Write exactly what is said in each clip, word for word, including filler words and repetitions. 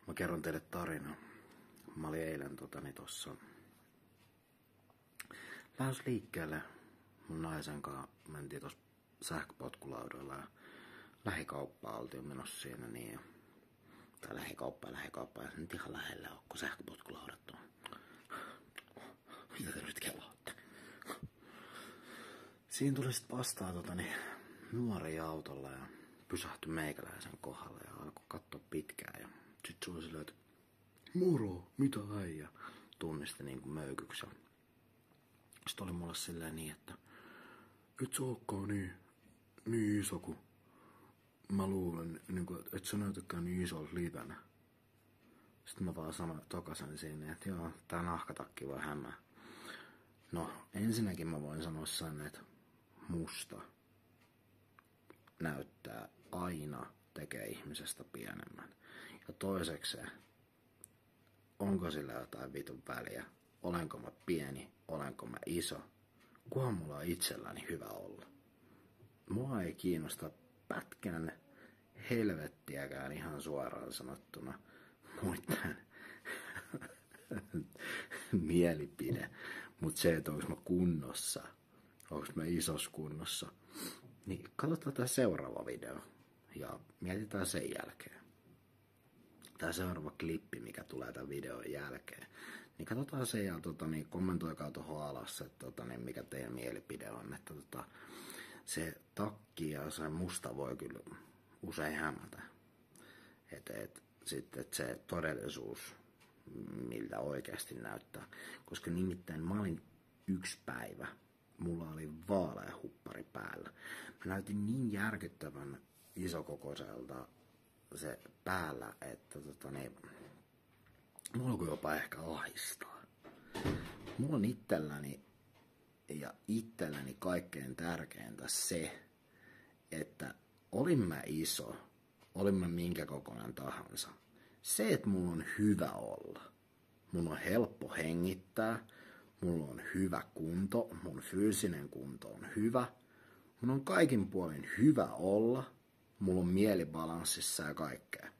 Mä kerron teille tarinan. Mä olin eilen totani tossa lähes liikkeelle mun naisen kanssa. Mentiin tossa sähköpotkulaudoilla ja lähikauppaan oltiin menossa siinä niin. Tai lähikauppaa lähikauppaa ja se nyt ihan lähellä on, kun sähköpotkulaudat on. Mitä te nyt kelaatte? Siinä tuli sit vastaan totani nuori autolla ja pysähtyi meikäläisen kohdalle ja alkoi katsoa pitkään. Ja sit se oli silleen, että moro, mitä äijä? Tunnisti niinku möykyksi. Sit oli mulle silleen niin, että et sä ookaan niin, niin iso kuin mä luulen, niinku, että et sä näytäkään niin isolta livenä. Sitten mä vaan sanoin tokasen siinä, että joo, tää nahkatakki voi hämää. No, ensinnäkin mä voin sanoa sen, että musta näyttää aina tekee ihmisestä pienemmän. Ja toisekseen, onko sillä jotain vitun väliä? Olenko mä pieni? Olenko mä iso? Kunhan mulla on itselläni hyvä olla. Mua ei kiinnosta pätkän helvettiäkään ihan suoraan sanottuna muiden mielipide. Mut se, että onko mä kunnossa, onko mä isossa kunnossa, niin katsotaan tää seuraava video ja mietitään sen jälkeen. Tää seuraava klippi, mikä tulee tämän videon jälkeen. Niin katsotaan se ja tota, niin kommentoikaa tuohon alas, että tota, niin mikä teidän mielipide on. Että tota, se takki ja se musta voi kyllä usein hämätä. Että et, sitten et se todellisuus, miltä oikeasti näyttää. Koska nimittäin mä olin yksi päivä, mulla oli vaalea huppari päällä. Mä näytin niin järkyttävän isokokoiselta se päällä, että tota niin, mulla alkoi jopa ehkä ahistaa. Mulla on itselläni ja itselläni kaikkein tärkeintä se, että olin mä iso, olin mä minkä kokoinen tahansa. Se, että mulla on hyvä olla. Mulla on helppo hengittää, mulla on hyvä kunto, mun fyysinen kunto on hyvä. Mulla on kaikin puolin hyvä olla, mulla on mieli balanssissa ja kaikkea.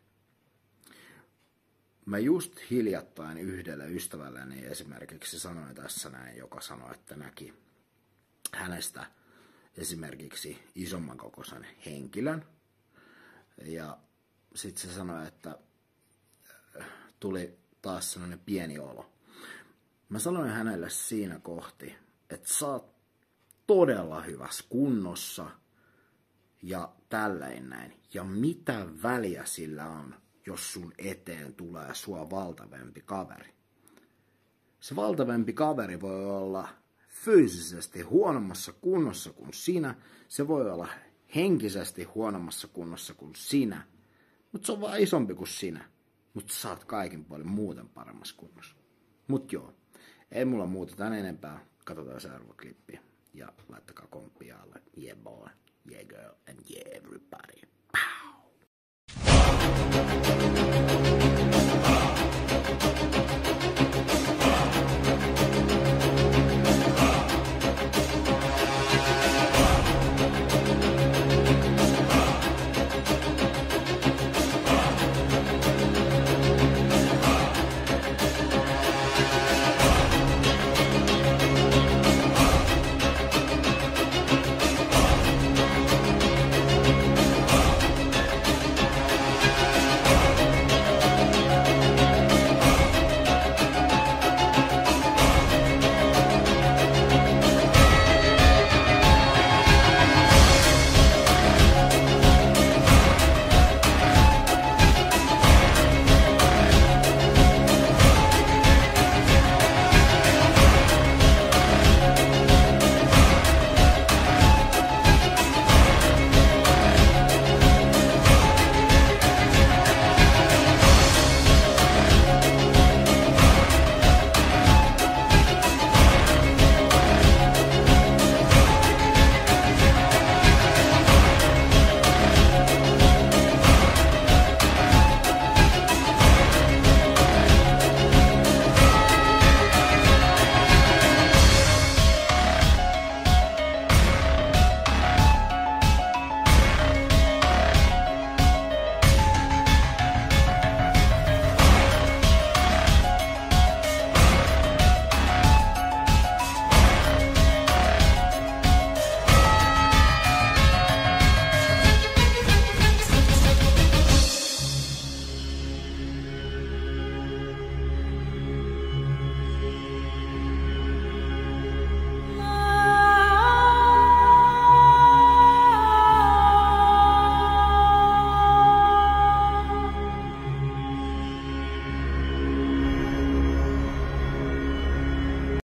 Mä just hiljattain yhdelle ystävälleni esimerkiksi sanoin tässä näin, joka sanoi, että näki hänestä esimerkiksi isomman kokoisen henkilön. Ja sitten se sanoi, että tuli taas sellainen pieni olo. Mä sanoin hänelle siinä kohti, että sä oot todella hyvässä kunnossa ja tälleen näin. Ja mitä väliä sillä on, jos sun eteen tulee sua valtavempi kaveri. Se valtavempi kaveri voi olla fyysisesti huonommassa kunnossa kuin sinä. Se voi olla henkisesti huonommassa kunnossa kuin sinä. Mutta se on vaan isompi kuin sinä. Mutta sä oot kaikin puolin muuten paremmassa kunnossa. Mut joo, ei mulla muuta tän enempää. Katsotaan seuraava klippi. Ja laittakaa komppia alle. Yeah boy, yeah girl and yeah everybody. Pow!